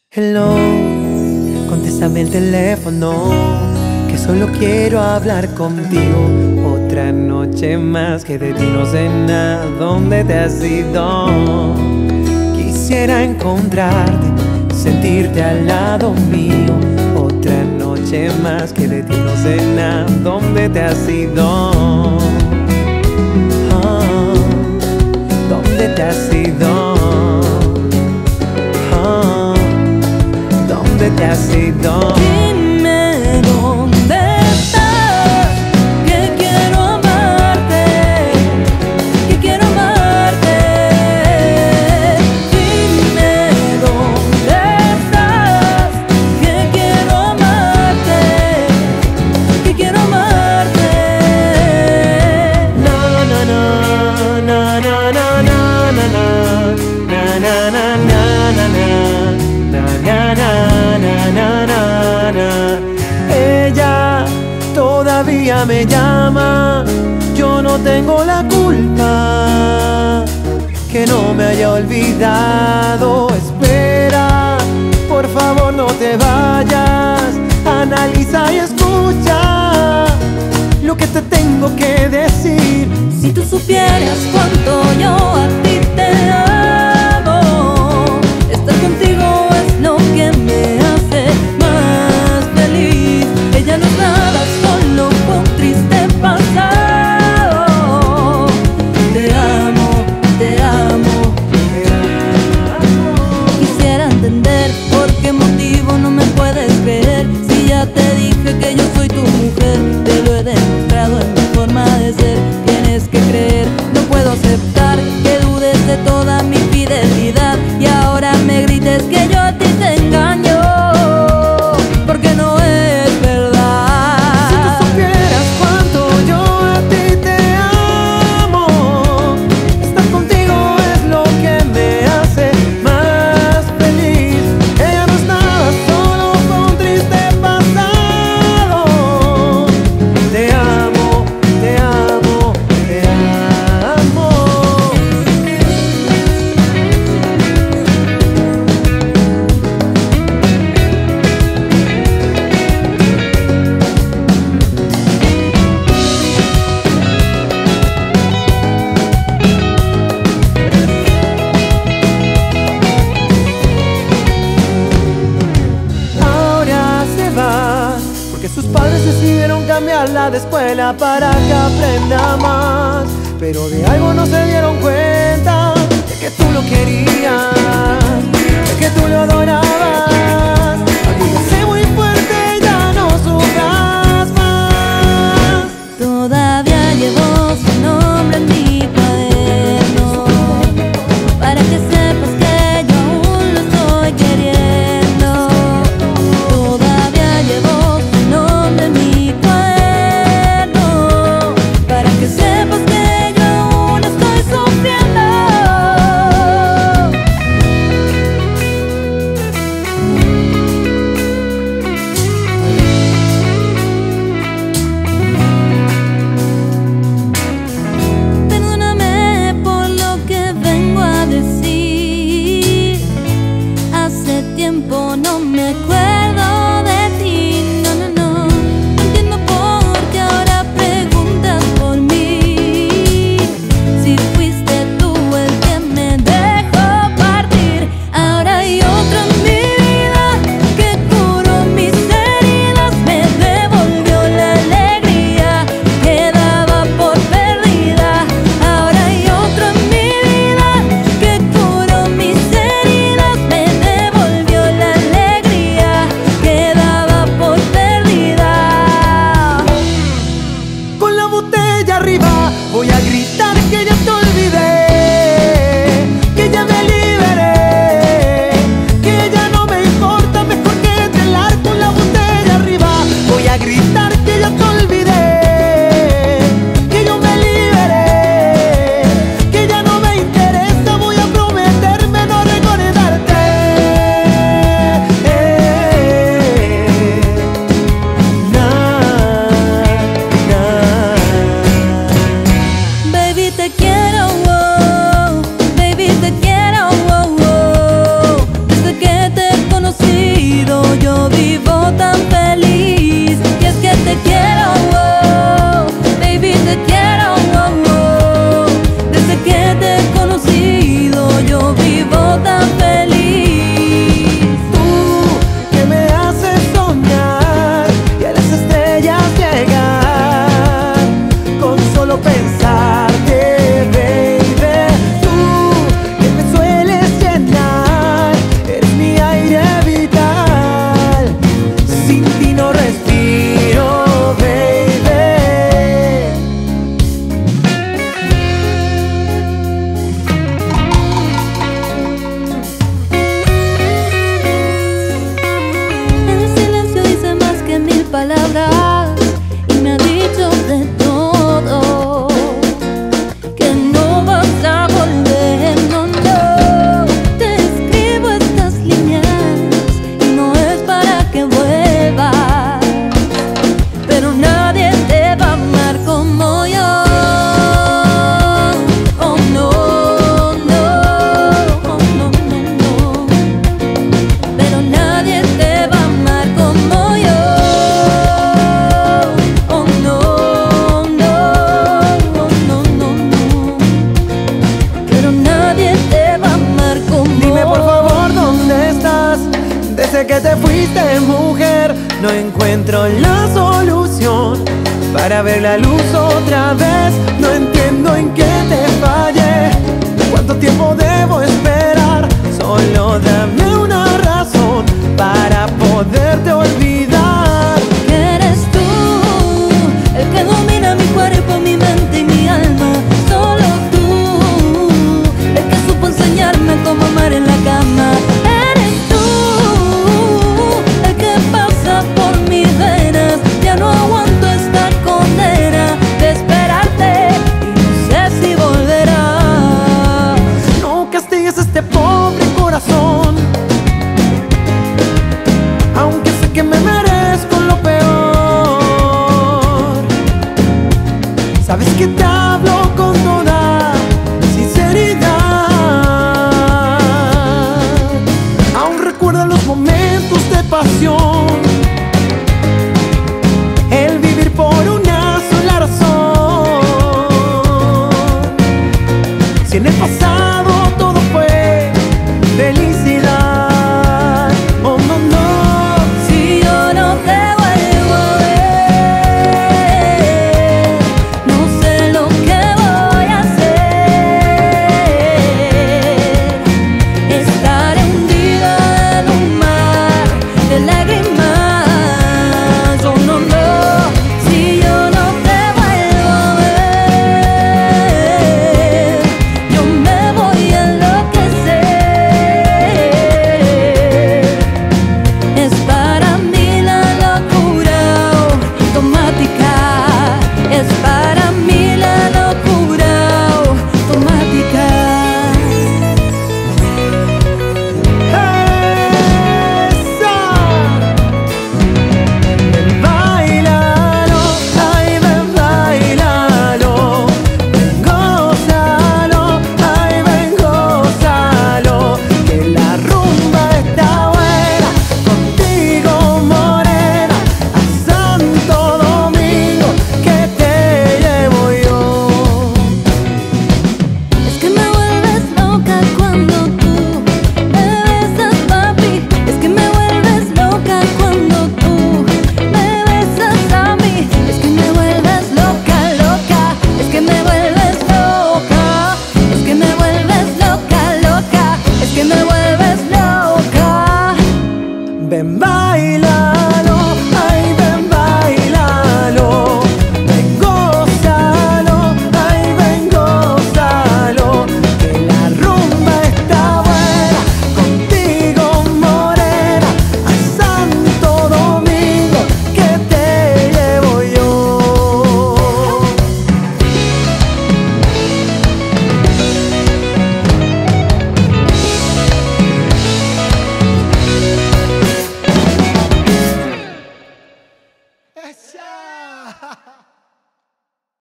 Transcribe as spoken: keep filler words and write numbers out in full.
Hello, contéstame el teléfono, que solo quiero hablar contigo. Otra noche más que de ti no sé nada. ¿Dónde te has ido? Quisiera encontrarte, sentirte al lado mío. Otra noche más que de ti no sé nada. ¿Dónde te has ido? Oh, ¿dónde te has ido? Oh, ¿dónde te has ido? Dime dónde estás, que quiero amarte, que quiero amarte. Dime dónde estás, que quiero amarte, que quiero amarte. Na na na na na na na na na na na na na na na na na na. Ella todavía me llama, yo no tengo la culpa que no me haya olvidado. Espera, por favor no te vayas, analiza y escucha lo que te tengo que decir. Si tú supieras cuánto yo a ti te amo, estar contigo es lo que me hace más feliz. Ella no es nada, solo fue un triste pasado. Te amo, te amo, Te amo. quisiera entender por qué motivo no me puedes creer. Si ya te dije que yo soy tu mujer, te lo he demostrado en mi forma de ser. Tienes que creer, no puedo aceptar que dudes de toda mi fidelidad y ahora me grites que yo a ti te engaño, porque no es verdad. Si tú supieras cuánto yo a ti te amo, estar contigo es lo que me hace más feliz. Ella no es nada, solo fue un triste pasado. Te amo, te amo, te amo. Ahora se va porque sus padres decidieron cambiarla de escuela para que aprenda más. Pero de algo no se dieron cuenta, de que tú lo querías, de que tú lo adorabas. Sé muy fuerte, ya no sufras más. Todavía llevo su nombre en mi cuaderno, para que sepas que yo aún lo estoy queriendo. Todavía llevo su nombre en mi cuaderno, para que sepas que yo aún estoy sufriendo. palabras y me ha dicho de todo, que no vas a volver, no, no. Te escribo estas líneas y no es para que vuelvas, pero nadie te va a amar como yo. Oh no, no, oh no, no, no. Pero nadie te va a amar como yo. Oh no, no, oh no, no, no. Pero nadie te va a amar como yo. Dime por favor dónde estás. Desde que te fuiste, mujer, no encuentro la solución para ver la luz otra vez. No entiendo en qué te fallé. ¿Cuánto tiempo debo esperar